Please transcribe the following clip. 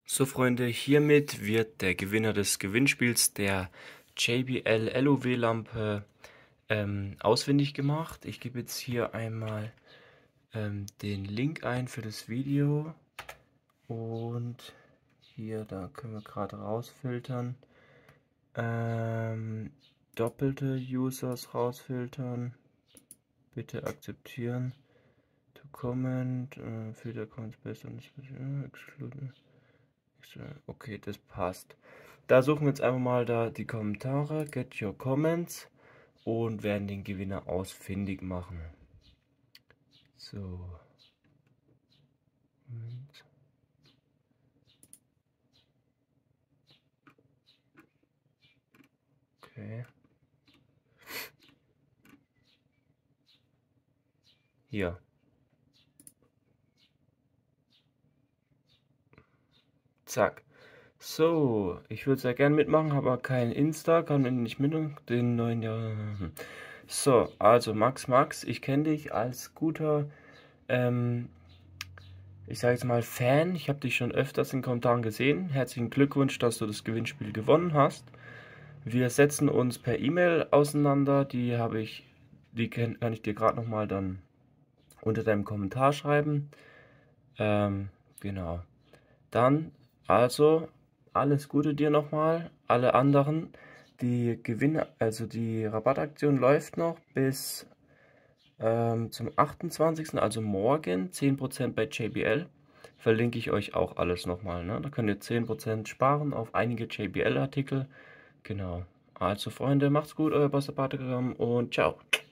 So Freunde, hiermit wird der Gewinner des Gewinnspiels der JBL LOW-Lampe ausfindig gemacht. Ich gebe jetzt hier einmal den Link ein für das Video und hier, da können wir gerade rausfiltern. Doppelte Users rausfiltern. Bitte akzeptieren. To comment, Filter Comments based on exclude. Okay, das passt. Da suchen wir jetzt einfach mal da die Kommentare, get your comments und werden den Gewinner ausfindig machen. So. Moment. Okay. Hier. Zack. So, ich würde sehr gerne mitmachen, habe aber kein Insta, kann nicht mit den neuen Jahr. So, also Max, ich kenne dich als guter, ich sage jetzt mal Fan. Ich habe dich schon öfters in Kommentaren gesehen. Herzlichen Glückwunsch, dass du das Gewinnspiel gewonnen hast. Wir setzen uns per E-Mail auseinander. Kann ich dir gerade nochmal dann unter deinem Kommentar schreiben. Genau. Dann, also, alles Gute dir nochmal. Alle anderen, die Rabattaktion läuft noch bis zum 28., also morgen, 10% bei JBL. Verlinke ich euch auch alles nochmal. Ne? Da könnt ihr 10% sparen auf einige JBL-Artikel. Genau. Also Freunde, macht's gut, euer Boss und ciao.